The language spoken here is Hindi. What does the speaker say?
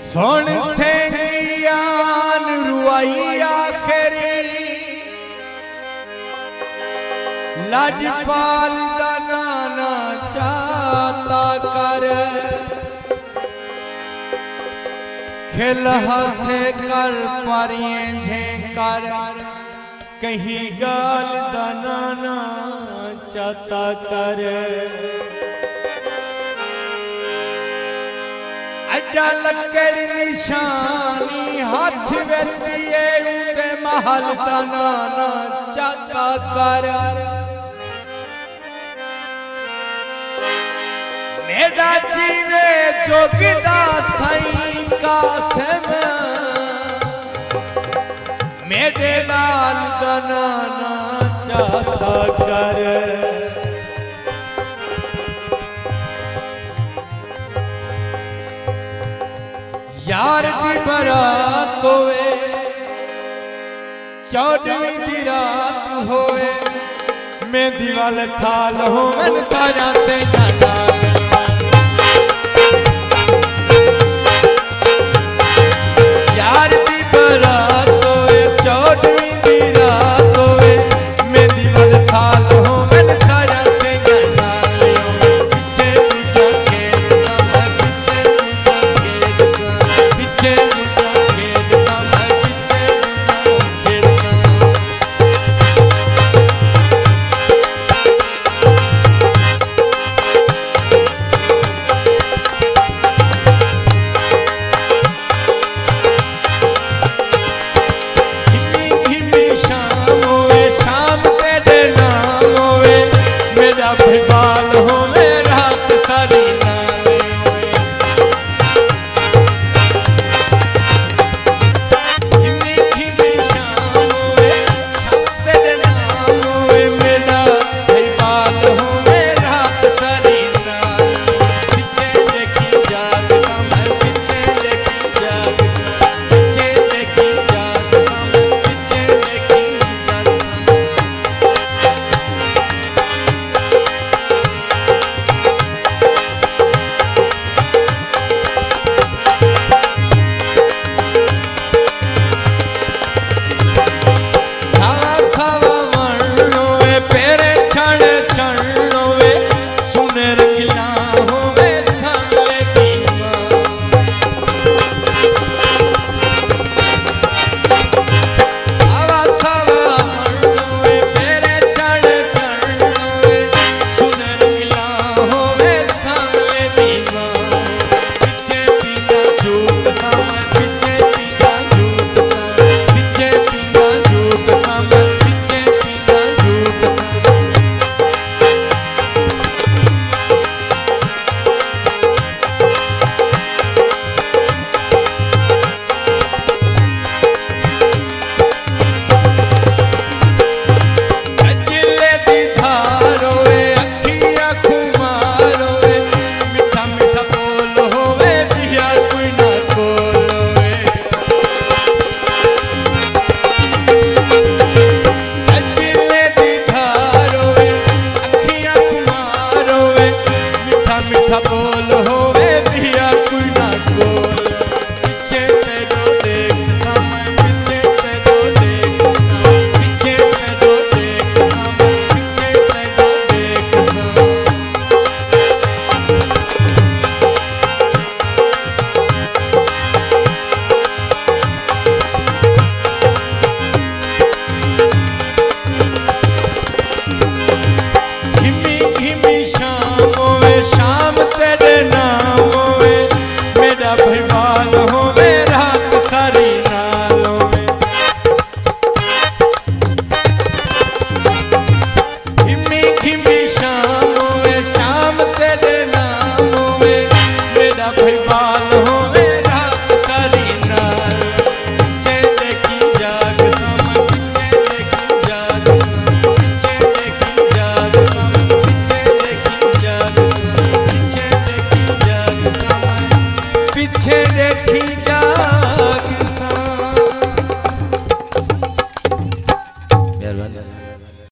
सुन सेंगियान रुआइया खेरी लाजपाल दा नाना चाहता कर खिल हसे कर परिए झे कर कहीं गाल दा नाना चाहता कर लकड़ी निशानी हाथ बेचिए उनके महल दा नाना चाचा कर मेरा जीवे जोगिदा साईं कासिम मेरे लाल दा नाना चाचा कर यार दी बरात होवे 14वीं दी रात होवे मेहंदी वाले थाल होवन तारा से